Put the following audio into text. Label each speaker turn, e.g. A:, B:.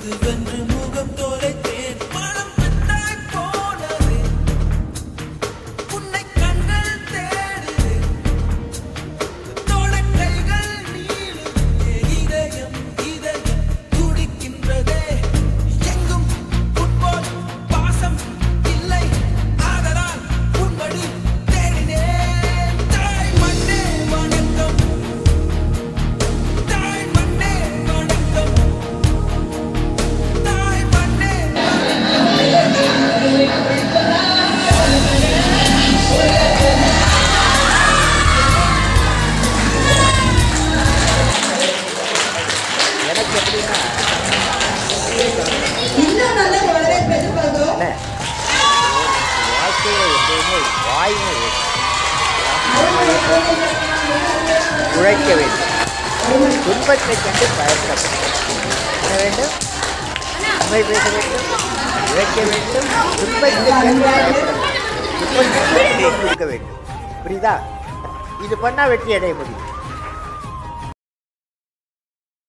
A: உழைக்க வேண்டும். துன்பத்தை கண்டு பயப்பட வேண்டும். உண்மை பேச வேண்டும். உழைக்க வேண்டும். துன்பத்தை கண்டு பயப்பட வேண்டும். துன்பத்தை கொடுக்க வேண்டும். புரியுதா? இது பண்ணா வெற்றி அடைய முடியும்.